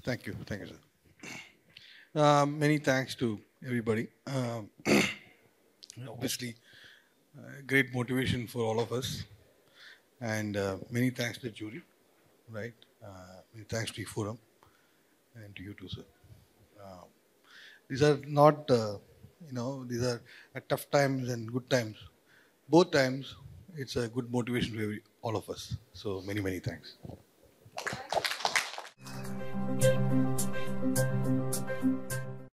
Thank you, sir. Many thanks to everybody. Obviously, great motivation for all of us, and many thanks to the jury, right? Many thanks to the forum, and to you too, sir. Uh, these are not, these are tough times and good times. Both times, it's a good motivation for all of us. So many thanks.